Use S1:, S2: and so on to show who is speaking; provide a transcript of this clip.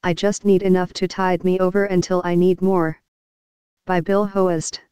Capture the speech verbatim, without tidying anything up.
S1: I just need enough to tide me over until I need more. By Bill Hoest.